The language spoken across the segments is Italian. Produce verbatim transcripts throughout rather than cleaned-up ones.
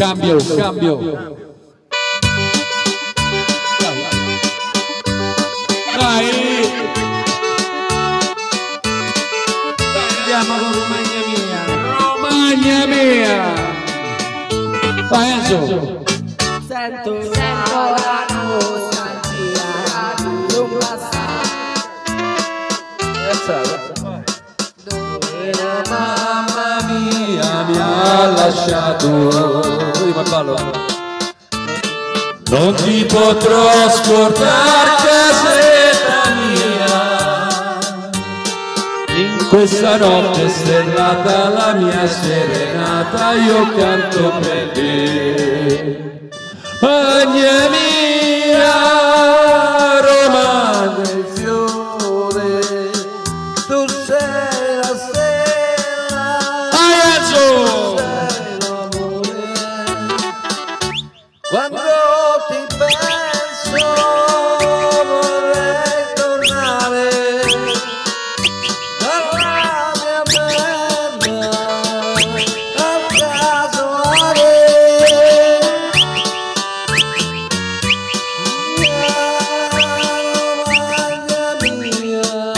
cambio, cambio. Dai! Andiamo con Romagna mia. Romagna mia! Vai Enzo! Sento, sento la nostalgia di un passato. Dove la mamma mia Mi ha lasciato. Prima ballo. Non ti potrò scordare, casetta mia. In questa notte stellata, la mia serenata, io canto per te. Magna mia, Romagna il fiore, tu sei la stella, Aiazzo! sei l'amore. Quando ti penso vorrei tornare dalla mia bella al casuale. Romagna mia,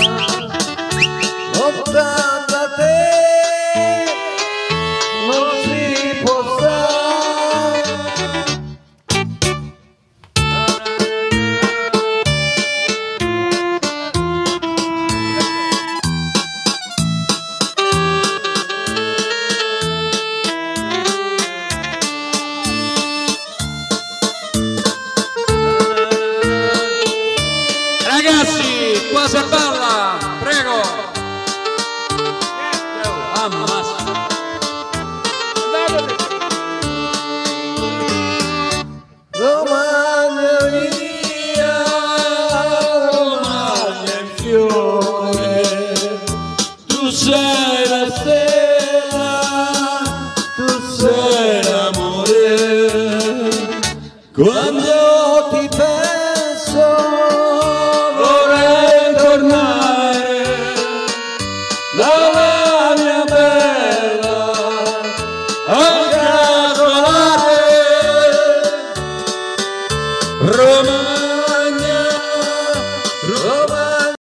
lontano da te non si può stare. Ragazzi, qua si balla, prego. Ammazza. Romagna mia, Romagna il fiore, Tu sei la stella, tu sei l'amore. quando ti penso